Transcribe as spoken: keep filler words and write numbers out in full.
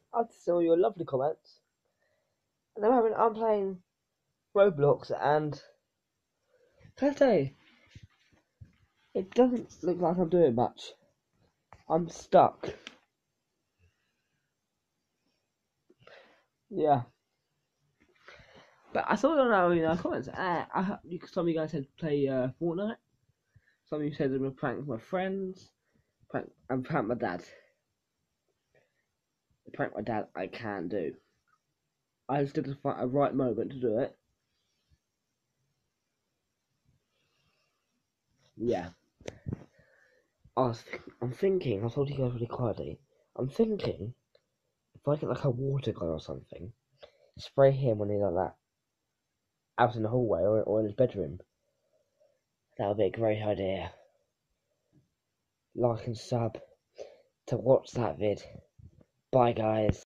I just saw your lovely comments. At the moment, I'm playing Roblox, and can I say, it doesn't look like I'm doing much. I'm stuck. Yeah. But I saw your in our comments. Uh, I, some of you guys said play uh, Fortnite. Some of you said they were prank my friends. Prank, and prank my dad. Prank my dad, I can't do. I just didn't find a right moment to do it. Yeah. I was, I'm thinking, I told you guys really quietly, I'm thinking, if I get like a water gun or something, spray him when he's like that, out in the hallway or, or in his bedroom. That would be a great idea. Like and sub to watch that vid. Bye guys.